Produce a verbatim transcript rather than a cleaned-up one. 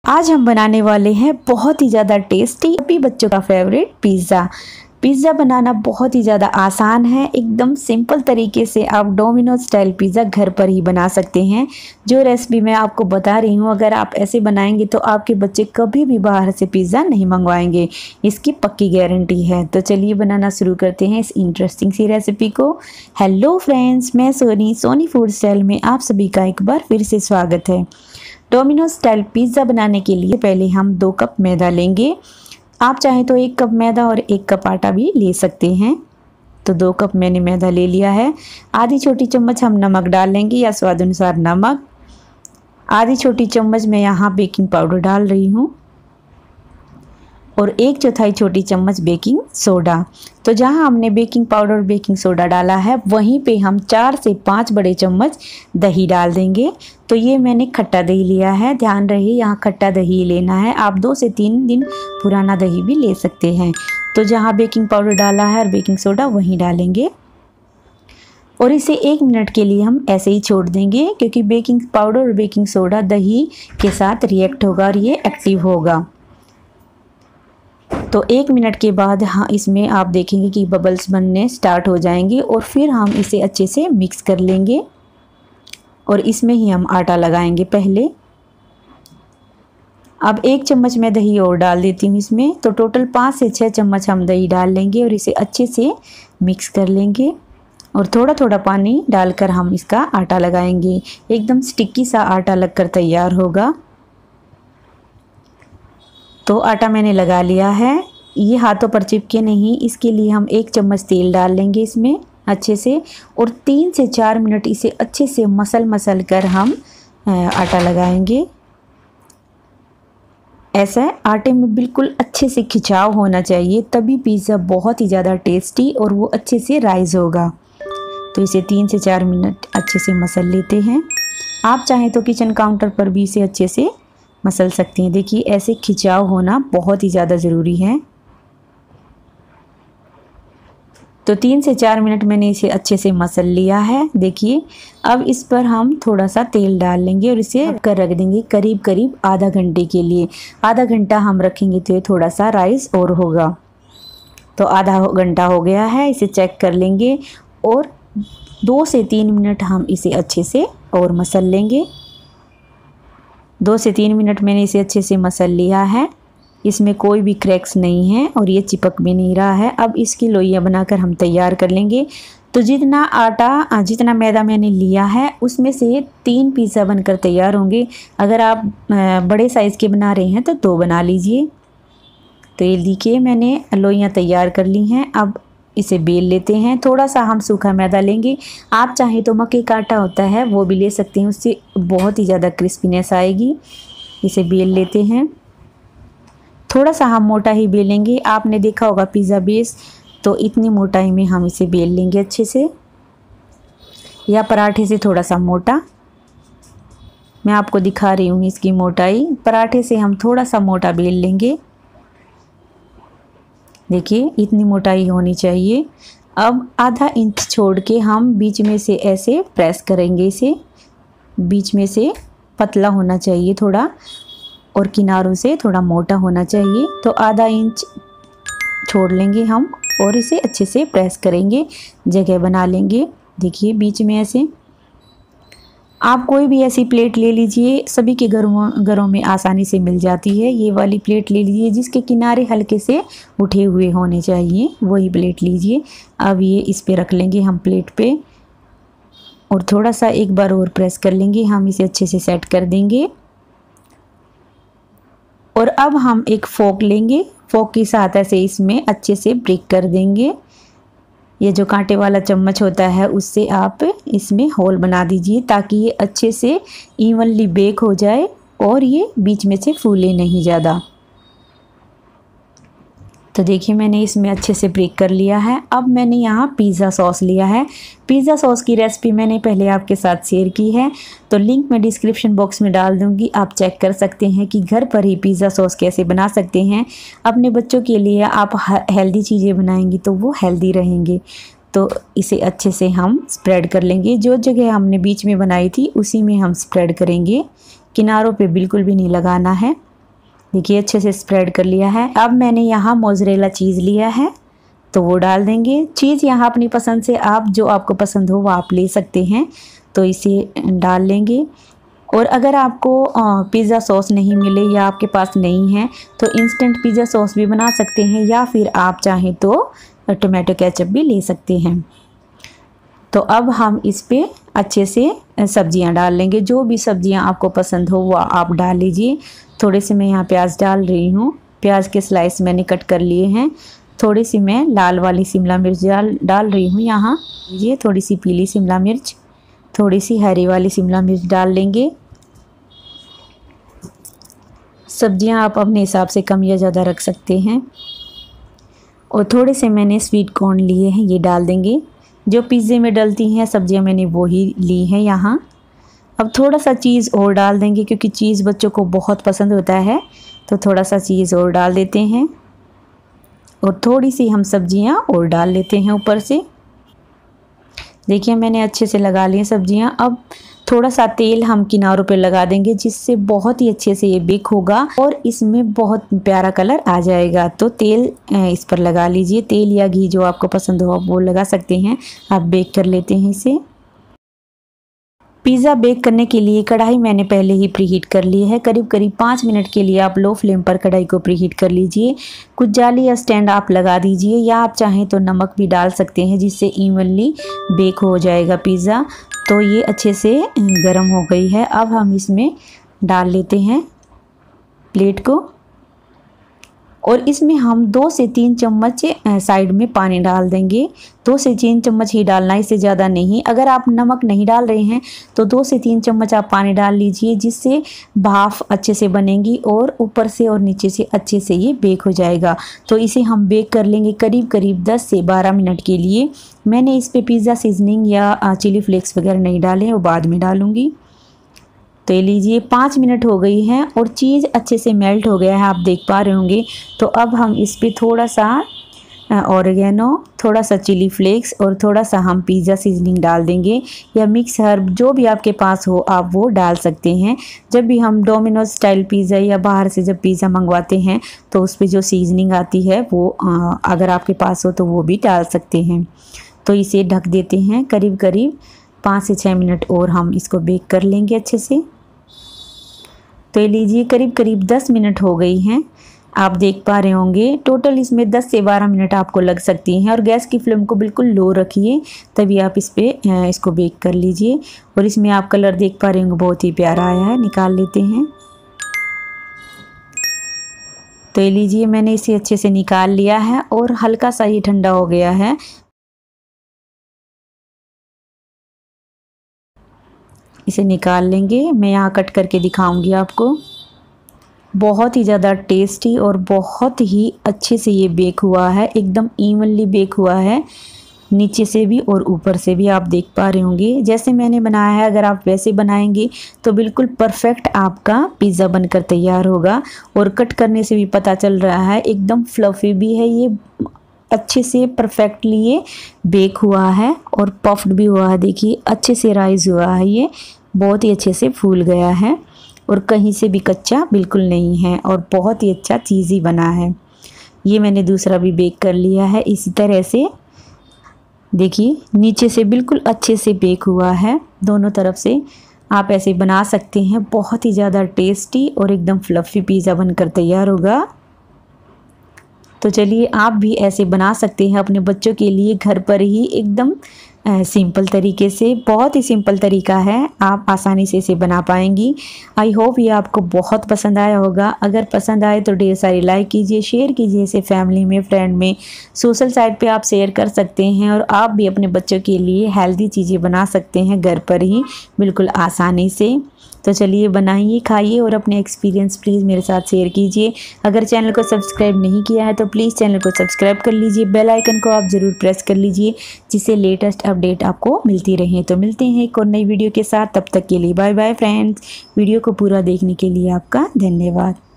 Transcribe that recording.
आज हम बनाने वाले हैं बहुत ही ज़्यादा टेस्टी सभी बच्चों का फेवरेट पिज़्ज़ा। पिज़्ज़ा बनाना बहुत ही ज़्यादा आसान है। एकदम सिंपल तरीके से आप डोमिनोज स्टाइल पिज़्ज़ा घर पर ही बना सकते हैं। जो रेसिपी मैं आपको बता रही हूँ, अगर आप ऐसे बनाएंगे तो आपके बच्चे कभी भी बाहर से पिज़्ज़ा नहीं मंगवाएंगे, इसकी पक्की गारंटी है। तो चलिए बनाना शुरू करते हैं इस इंटरेस्टिंग सी रेसिपी को। हेलो फ्रेंड्स, मैं सोनी सोनी फूड स्टाइल में आप सभी का एक बार फिर से स्वागत है। डोमिनोज स्टाइल पिज़्ज़ा बनाने के लिए पहले हम दो कप मैदा लेंगे। आप चाहें तो एक कप मैदा और एक कप आटा भी ले सकते हैं। तो दो कप मैंने मैदा ले लिया है। आधी छोटी चम्मच हम नमक डाल लेंगे या स्वाद अनुसार नमक। आधी छोटी चम्मच मैं यहाँ बेकिंग पाउडर डाल रही हूँ और एक चौथाई छोटी चम्मच बेकिंग सोडा। तो जहाँ हमने बेकिंग पाउडर और बेकिंग सोडा डाला है वहीं पे हम चार से पाँच बड़े चम्मच दही डाल देंगे। तो ये मैंने खट्टा दही लिया है, ध्यान रहे यहाँ खट्टा दही लेना है। आप दो से तीन दिन पुराना दही भी ले सकते हैं। तो जहाँ बेकिंग पाउडर डाला है और बेकिंग सोडा वहीं डालेंगे और इसे एक मिनट के लिए हम ऐसे ही छोड़ देंगे, क्योंकि बेकिंग पाउडर और बेकिंग सोडा दही के साथ रिएक्ट होगा और ये एक्टिव होगा। तो एक मिनट के बाद हाँ इसमें आप देखेंगे कि बबल्स बनने स्टार्ट हो जाएंगे और फिर हम इसे अच्छे से मिक्स कर लेंगे और इसमें ही हम आटा लगाएंगे पहले। अब एक चम्मच मैं दही और डाल देती हूँ इसमें। तो टोटल पाँच से छः चम्मच हम दही डाल लेंगे और इसे अच्छे से मिक्स कर लेंगे और थोड़ा थोड़ा पानी डालकर हम इसका आटा लगाएंगे। एकदम स्टिकी सा आटा लगकर तैयार होगा। तो आटा मैंने लगा लिया है, ये हाथों पर चिपके नहीं, इसके लिए हम एक चम्मच तेल डाल लेंगे इसमें अच्छे से और तीन से चार मिनट इसे अच्छे से मसल मसल कर हम आटा लगाएंगे। ऐसा आटे में बिल्कुल अच्छे से खिंचाव होना चाहिए, तभी पिज़्ज़ा बहुत ही ज़्यादा टेस्टी और वो अच्छे से राइज होगा। तो इसे तीन से चार मिनट अच्छे से मसल लेते हैं। आप चाहें तो किचन काउंटर पर भी इसे अच्छे से मसल सकती हैं। देखिए ऐसे खिंचाव होना बहुत ही ज़्यादा ज़रूरी है। तो तीन से चार मिनट मैंने इसे अच्छे से मसल लिया है। देखिए अब इस पर हम थोड़ा सा तेल डाल लेंगे और इसे कर रख देंगे करीब करीब आधा घंटे के लिए। आधा घंटा हम रखेंगे तो ये थोड़ा सा राइस और होगा। तो आधा घंटा हो गया है, इसे चेक कर लेंगे और दो से तीन मिनट हम इसे अच्छे से और मसल लेंगे। दो से तीन मिनट मैंने इसे अच्छे से मसल लिया है। इसमें कोई भी क्रैक्स नहीं है और ये चिपक भी नहीं रहा है। अब इसकी लोइयाँ बनाकर हम तैयार कर लेंगे। तो जितना आटा जितना मैदा मैंने लिया है उसमें से तीन पिज़्ज़ा बनकर तैयार होंगे। अगर आप बड़े साइज़ के बना रहे हैं तो दो बना लीजिए। तो ये देखिए मैंने लोइयाँ तैयार कर ली हैं। अब इसे बेल लेते हैं। थोड़ा सा हम सूखा मैदा लेंगे। आप चाहें तो मक्के का आटा होता है वो भी ले सकते हैं, उससे बहुत ही ज़्यादा क्रिस्पीनेस आएगी। इसे बेल लेते हैं। थोड़ा सा हम मोटा ही बेलेंगे। आपने देखा होगा पिज़्ज़ा बेस, तो इतनी मोटाई में हम इसे बेल लेंगे अच्छे से, या पराठे से थोड़ा सा मोटा। मैं आपको दिखा रही हूँ इसकी मोटाई। पराठे से हम थोड़ा सा मोटा बेल लेंगे। देखिए इतनी मोटाई होनी चाहिए। अब आधा इंच छोड़ के हम बीच में से ऐसे प्रेस करेंगे इसे। बीच में से पतला होना चाहिए थोड़ा और किनारों से थोड़ा मोटा होना चाहिए। तो आधा इंच छोड़ लेंगे हम और इसे अच्छे से प्रेस करेंगे, जगह बना लेंगे। देखिए बीच में ऐसे। आप कोई भी ऐसी प्लेट ले लीजिए, सभी के घरों घरों में आसानी से मिल जाती है। ये वाली प्लेट ले लीजिए जिसके किनारे हल्के से उठे हुए होने चाहिए, वही प्लेट लीजिए। अब ये इस पे रख लेंगे हम प्लेट पे और थोड़ा सा एक बार और प्रेस कर लेंगे। हम इसे अच्छे से सेट कर देंगे और अब हम एक फोक लेंगे। फोक की सहायता से इसमें अच्छे से ब्रेक कर देंगे। ये जो कांटे वाला चम्मच होता है उससे आप इसमें होल बना दीजिए ताकि ये अच्छे से इवनली बेक हो जाए और ये बीच में से फूले नहीं ज़्यादा। तो देखिए मैंने इसमें अच्छे से ब्रेक कर लिया है। अब मैंने यहाँ पिज़्ज़ा सॉस लिया है। पिज़्ज़ा सॉस की रेसिपी मैंने पहले आपके साथ शेयर की है, तो लिंक मैं डिस्क्रिप्शन बॉक्स में डाल दूँगी। आप चेक कर सकते हैं कि घर पर ही पिज़्ज़ा सॉस कैसे बना सकते हैं। अपने बच्चों के लिए आप हेल्दी चीज़ें बनाएंगी तो वो हेल्दी रहेंगे। तो इसे अच्छे से हम स्प्रेड कर लेंगे। जो जगह हमने बीच में बनाई थी उसी में हम स्प्रेड करेंगे, किनारों पे बिल्कुल भी नहीं लगाना है। देखिए अच्छे से स्प्रेड कर लिया है। अब मैंने यहाँ मोज़रेला चीज़ लिया है तो वो डाल देंगे। चीज़ यहाँ अपनी पसंद से आप जो आपको पसंद हो वो आप ले सकते हैं, तो इसे डाल लेंगे। और अगर आपको पिज़्ज़ा सॉस नहीं मिले या आपके पास नहीं है तो इंस्टेंट पिज़्ज़ा सॉस भी बना सकते हैं, या फिर आप चाहें तो टोमेटो केचप भी ले सकते हैं। तो अब हम इस पे अच्छे से सब्जियां डाल लेंगे। जो भी सब्जियां आपको पसंद हो वो आप डाल लीजिए। थोड़े से मैं यहाँ प्याज डाल रही हूँ। प्याज के स्लाइस मैंने कट कर लिए हैं। थोड़ी सी मैं लाल वाली शिमला मिर्च डाल डाल रही हूँ यहाँ। ये थोड़ी सी पीली शिमला मिर्च, थोड़ी सी हरी वाली शिमला मिर्च डाल लेंगे। सब्जियां आप अपने हिसाब से कम या ज़्यादा रख सकते हैं। और थोड़े से मैंने स्वीट कॉर्न लिए हैं, ये डाल देंगे। जो पिज़्ज़े में डलती हैं सब्जियां मैंने वो ही ली हैं यहाँ। अब थोड़ा सा चीज़ और डाल देंगे क्योंकि चीज़ बच्चों को बहुत पसंद होता है, तो थोड़ा सा चीज़ और डाल देते हैं। और थोड़ी सी हम सब्जियां और डाल लेते हैं ऊपर से। देखिए मैंने अच्छे से लगा ली सब्जियां। अब थोड़ा सा तेल हम किनारों पे लगा देंगे जिससे बहुत ही अच्छे से ये बेक होगा और इसमें बहुत प्यारा कलर आ जाएगा। तो तेल इस पर लगा लीजिए। तेल या घी जो आपको पसंद हो आप वो लगा सकते हैं। आप बेक कर लेते हैं इसे। पिज़्ज़ा बेक करने के लिए कढ़ाई मैंने पहले ही प्रीहीट कर ली है। करीब करीब पाँच मिनट के लिए आप लो फ्लेम पर कढ़ाई को प्रीहीट कर लीजिए। कुछ जाली या स्टैंड आप लगा दीजिए, या आप चाहें तो नमक भी डाल सकते हैं जिससे इवनली बेक हो जाएगा पिज़्ज़ा। तो ये अच्छे से गर्म हो गई है। अब हम इसमें डाल लेते हैं प्लेट को, और इसमें हम दो से तीन चम्मच साइड में पानी डाल देंगे। दो से तीन चम्मच ही डालना, इससे ज़्यादा नहीं। अगर आप नमक नहीं डाल रहे हैं तो दो से तीन चम्मच आप पानी डाल लीजिए, जिससे भाप अच्छे से बनेगी और ऊपर से और नीचे से अच्छे से ये बेक हो जाएगा। तो इसे हम बेक कर लेंगे करीब करीब दस से बारह मिनट के लिए। मैंने इस पर पिज़्ज़ा सीजनिंग या चिली फ्लेक्स वगैरह नहीं डाले, वो बाद में डालूँगी। तो ये लीजिए पाँच मिनट हो गई हैं और चीज़ अच्छे से मेल्ट हो गया है, आप देख पा रहे होंगे। तो अब हम इस पे थोड़ा सा ऑरिगेनो, थोड़ा सा चिली फ्लेक्स और थोड़ा सा हम पिज़्ज़ा सीजनिंग डाल देंगे, या मिक्स हर्ब जो भी आपके पास हो आप वो डाल सकते हैं। जब भी हम डोमिनोज स्टाइल पिज़्ज़ा या बाहर से जब पिज़्ज़ा मंगवाते हैं तो उस पर जो सीजनिंग आती है वो आ, अगर आपके पास हो तो वो भी डाल सकते हैं। तो इसे ढक देते हैं। करीब करीब पाँच से छः मिनट और हम इसको बेक कर लेंगे अच्छे से। तो ये लीजिए करीब करीब दस मिनट हो गई हैं, आप देख पा रहे होंगे। टोटल इसमें दस से बारह मिनट आपको लग सकती हैं। और गैस की फ्लेम को बिल्कुल लो रखिए, तभी आप इस पे इसको बेक कर लीजिए। और इसमें आप कलर देख पा रहे होंगे, बहुत ही प्यारा आया है। निकाल लेते हैं। तो ये लीजिए मैंने इसे अच्छे से निकाल लिया है और हल्का सा ये ठंडा हो गया है। इसे निकाल लेंगे। मैं यहाँ कट करके दिखाऊंगी आपको। बहुत ही ज़्यादा टेस्टी और बहुत ही अच्छे से ये बेक हुआ है, एकदम इवनली बेक हुआ है, नीचे से भी और ऊपर से भी। आप देख पा रहे होंगे जैसे मैंने बनाया है, अगर आप वैसे बनाएंगे तो बिल्कुल परफेक्ट आपका पिज़्ज़ा बनकर तैयार होगा। और कट करने से भी पता चल रहा है, एकदम फ्लफ़ी भी है ये, अच्छे से परफेक्टली ये बेक हुआ है और पफ्ड भी हुआ है। देखिए अच्छे से राइज हुआ है, ये बहुत ही अच्छे से फूल गया है और कहीं से भी कच्चा बिल्कुल नहीं है और बहुत ही अच्छा चीज़ी बना है। ये मैंने दूसरा भी बेक कर लिया है इसी तरह से। देखिए नीचे से बिल्कुल अच्छे से बेक हुआ है, दोनों तरफ से आप ऐसे बना सकते हैं। बहुत ही ज़्यादा टेस्टी और एकदम फ्लफ़ी पिज़्ज़ा बनकर तैयार होगा। तो चलिए आप भी ऐसे बना सकते हैं अपने बच्चों के लिए घर पर ही, एकदम सिंपल तरीके से। बहुत ही सिंपल तरीका है, आप आसानी से इसे बना पाएंगी। आई होप ये आपको बहुत पसंद आया होगा। अगर पसंद आए तो ढेर सारी लाइक कीजिए, शेयर कीजिए इसे फैमिली में, फ्रेंड में, सोशल साइट पे आप शेयर कर सकते हैं। और आप भी अपने बच्चों के लिए हेल्दी चीज़ें बना सकते हैं घर पर ही बिल्कुल आसानी से। तो चलिए बनाइए, खाइए और अपने एक्सपीरियंस प्लीज़ मेरे साथ शेयर कीजिए। अगर चैनल को सब्सक्राइब नहीं किया है तो प्लीज़ चैनल को सब्सक्राइब कर लीजिए। बेल आइकन को आप ज़रूर प्रेस कर लीजिए जिससे लेटेस्ट अपडेट आपको मिलती रहे। तो मिलते हैं एक और नई वीडियो के साथ, तब तक के लिए बाय बाय फ्रेंड्स। वीडियो को पूरा देखने के लिए आपका धन्यवाद।